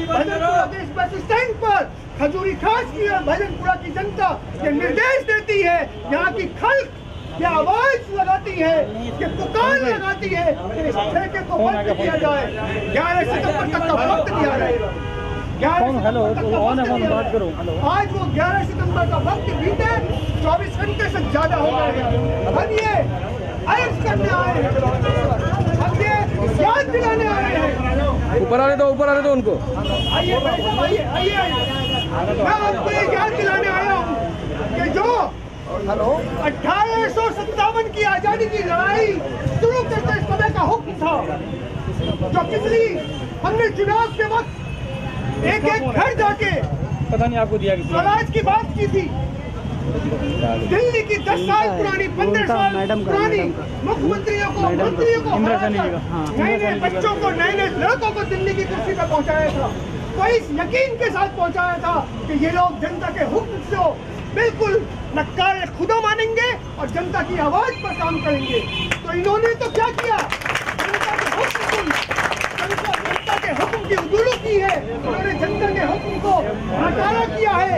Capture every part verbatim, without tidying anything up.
Bhajanpura bus stand पर खजूरी खास की और भजनपुरा की जनता ये निर्देश देती है, यहाँ की खल्क ये आवाज लगाती है, ये पुकार लगाती है कि इस ठेके को बंद किया जाए। ग्यारह सितंबर तक का वक्त दिया जाएगा। हेलो बात करो। आज वो ग्यारह सितंबर का वक्त बीते चौबीस घंटे से ज्यादा हो गए। हम ये अर्ज करने आए हैं, हम ये याद दिलाने आए हैं। ऊपर आने दो, ऊपर आने दो उनको। आइए आइए आइए मैं आपको ये याद दिलाने आया हूँ कि जो हेलो अठारह सौ सत्तावन की आजादी की लड़ाई शुरू करते समय का हुक्म था, जो पिछली हमने चुनाव के वक्त एक एक घर जाके पता नहीं आपको दिया किसी स्वराज की बात की थी। दिल्ली की दस साल पुरानी पंद्रह साल पुरानी मुख्यमंत्रियों को मंत्रियों को नए नए बच्चों को नए नए लड़कों को दिल्ली की कुर्सी पर पहुंचाया था। तो इस यकीन के साथ पहुंचाया था कि ये लोग जनता के हुक्म से बिल्कुल नक्कार खुदा मानेंगे और जनता की आवाज पर काम करेंगे। तो इन्होंने तो क्या किया, जनता के हुक्म की जनता जनता के हुक्म की उदूलू की है। उन्होंने जनता के हुक्म को नकारा किया है।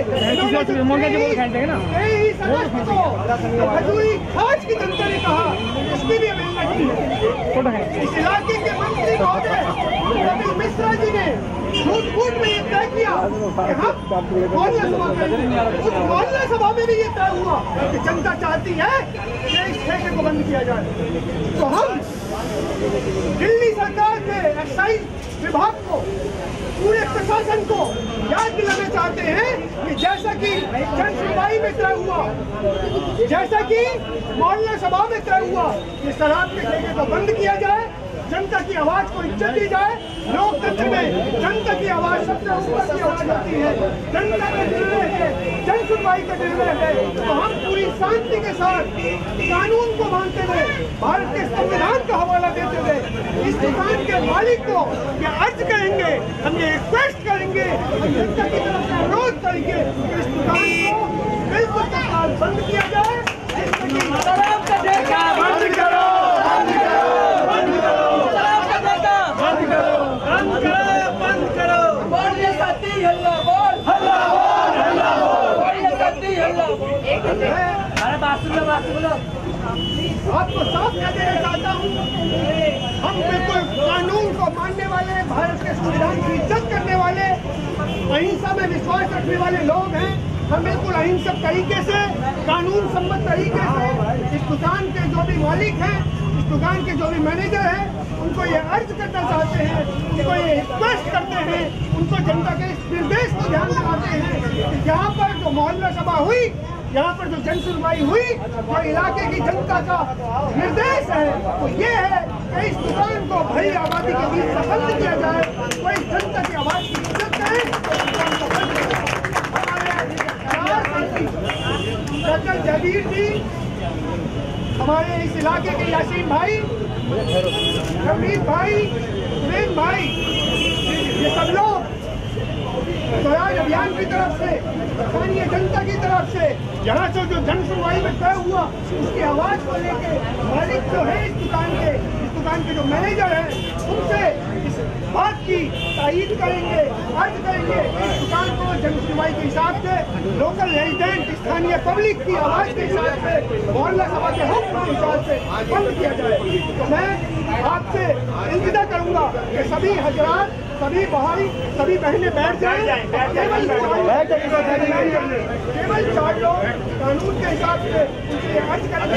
खजूरी खास की जनता ने कहा उसकी भी अवहेलना की है। इस इलाके के मंत्री महोदय मिश्रा जी ने झूठ मूठ में ये तय किया कि हम मोहल्ला सभा करेंगे। उस मोहल्ला सभा में भी ये तय हुआ कि जनता चाहती है कि इस ठेके को बंद किया जाए। तो हम दिल्ली सरकार के एक्साइज विभाग को, पूरे प्रशासन को याद दिलाना चाहते हैं कि जैसा कि जन सुनवाई में तय हुआ, जैसा कि मोहल्ला सभा में तय हुआ कि शराब के ठेके को बंद किया जाए, जनता की आवाज को इज्जत दी जाए। लोकतंत्र में जनता की आवाज सबसे ऊपर की आवाज होती है, जनता का निर्णय है, जन सुनवाई का निर्णय है। तो हम पूरी शांति के साथ कानून को मानते हुए, भारत के संविधान का हवाला देते हुए इस दुकान के मालिक को ये अर्ज करेंगे, हम ये रिक्वेस्ट करेंगे, हम जनता की तरफ से अनुरोध करेंगे कि इस दुकान को बिल्कुल तत्काल बंद किया जाए। शराब का ठेका बंद करो, बंद करो, बंद करो, शराब का ठेका बंद करो, बंद करो, बंद करो। बोलिए सत्ती हल्ला बोल, हल्ला बोल, हल्ला बोल, बोलिए सत्ती हल्ला बोल। अरे बात सुन लो, बात सुन लो। आपको साफ कह देना चाहता हूँ, हम बिल्कुल कानून को मानने वाले, भारत के संविधान की इज्जत करने वाले, अहिंसा में विश्वास रखने वाले लोग हैं। हम बिल्कुल अहिंसक तरीके से, कानून सम्मत तरीके से इस दुकान के जो भी मालिक हैं, इस दुकान के जो भी मैनेजर हैं, उनको ये अर्ज करना चाहते हैं, उनको ये रिक्वेस्ट करते हैं, उनको जनता के इस निर्देश को ध्यान दिलाते हैं कि यहाँ पर जो मोहल्ला सभा हुई, यहाँ पर जो जन सुनवाई हुई, जो इलाके की जनता का निर्देश है वो ये है कि इस दुकान को भरी आबादी के बीच से बंद किया जाए। वो इस जनता की आवाज की इज्जत करें। डॉक्टर जबीर जी, हमारे इस इलाके के यासीन भाई, रमीत भाई, सुरेन भाई, ये सब लोग स्वराज अभियान की तरफ से, स्थानीय जनता की तरफ से यहाँ से जो जन सुनवाई में तय हुआ उसकी आवाज को लेके मालिक जो है इस दुकान के, इस दुकान के जो मैनेजर हैं, उनसे इस बात की तायीद करेंगे, अर्ज करेंगे इस दुकान को जन सुनवाई के हिसाब से, लोकल रेजिडेंट, स्थानीय पब्लिक की आवाज के हिसाब से, मोहल्ला सभा के हुक्म के हिसाब से बंद किया जाए। तो मैं आपसे इंतजार करूंगा कि सभी हजरात, सभी भाई, सभी बहनें बैठ जाएं। केवल केवल चार लोग कानून के हिसाब से उनसे अर्ज करेंगे।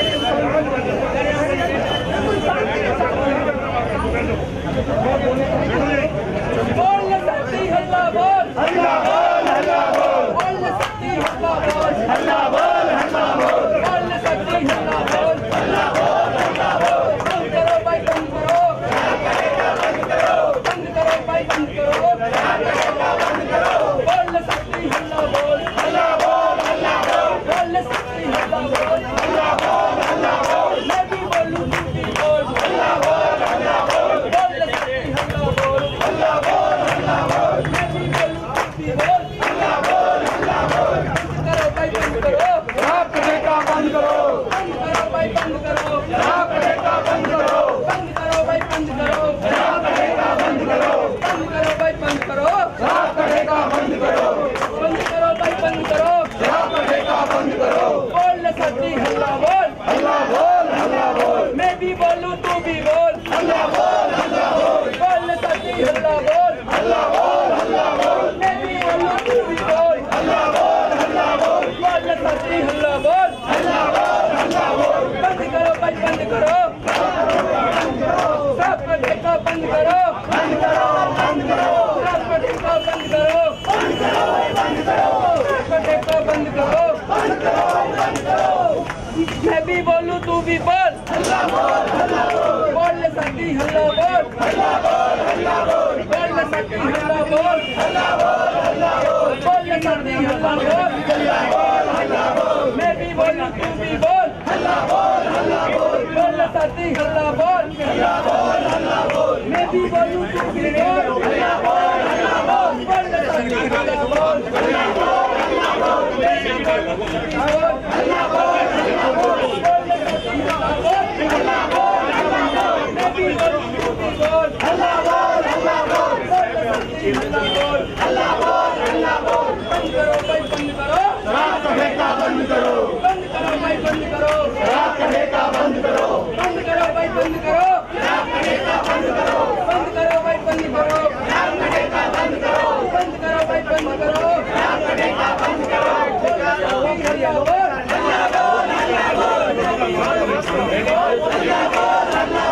बोल सकती हल्ला बोल, हल्ला बोल, हल्ला बोल, बोल सकती हल्ला बोल, हल्ला बोल, हल्ला बोल, बोल सकती हल्ला बोल, हल्ला बोल, हल्ला बोल। बंद करो भाई, बंद करो, बंद करो, बंद करो भाई, बंद करो, बंद करो। बोल सकती हल्ला बोल, हल्ला बोल, हल्ला बोल, बोल सकती हल्ला बोल, हल्ला बोल, हल्ला बोल। मैं भी बोलूं, तू भी बोल, हल्ला बोल, हल्ला बोल, बोल सकती हल्ला बोल, हल्ला बोल, हल्ला बोल। मैं भी बोलूं, तू भी बोल, हल्ला बोल, हल्ला बोल। बंद करो भाई, बंद करो, शराब का ठेका बंद करो, बंद करो भाई, बंद करो, शराब का ठेका बंद करो, बंद करो भाई, बंद करो, शराब का ठेका बंद करो, बंद करो भाई, बंद करो। हल्ला बोल हल्ला बोल हल्ला बोल बोल साथी हल्ला बोल हल्ला बोल हल्ला बोल मैं भी बोलूं तू भी बोल हल्ला बोल हल्ला बोल बोल साथी हल्ला बोल हल्ला बोल हल्ला बोल मैं भी बोलूं तू भी बोल हल्ला बोल हल्ला बोल बोल साथी हल्ला बोल हल्ला बोल हल्ला बोल मैं भी बोलूं तू भी बोल हल्ला बोल हल्ला बोल बोल साथी हल्ला बोल हल्ला बोल हल्ला बोल मैं भी बोलूं तू भी बोल हल्ला बोल हल्ला बोल बोल साथी हल्ला बोल हल्ला बोल हल्ला बोल बंद करो भाई बंद करो शराब का ठेका बंद करो बंद करो भाई बंद करो शराब का ठेका बंद करो बंद करो भाई बंद करो शराब का ठेका बंद करो बंद करो भाई बंद करो शराब का ठेका बंद करो बंद करो भाई बंद करो शराब का ठेका बंद करो हल्ला बोल हल्ला बोल हल्ला बोल हल्ला बोल हल्ला बोल हल्ला